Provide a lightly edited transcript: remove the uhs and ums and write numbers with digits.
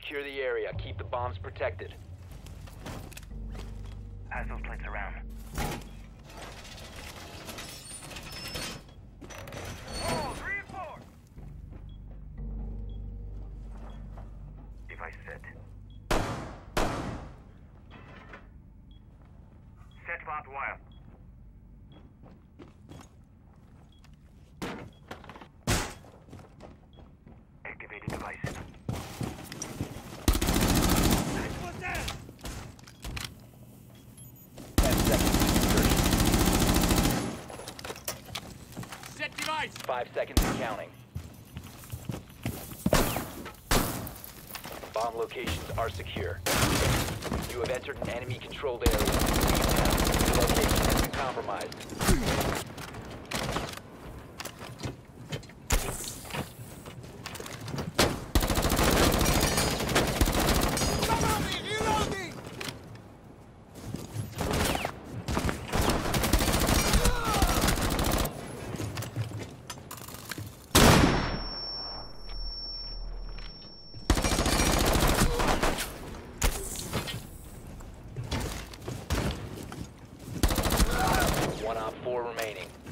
secure the area. Keep the bombs protected. Pass those plates around. Oh, 3 and 4. Device set. Set barbed wire. Activated device. What's that? 10 seconds to insertion. Set device. 5 seconds and counting. Bomb locations are secure. You have entered an enemy-controlled area. Leave now. Your location has been compromised. One op 4 remaining.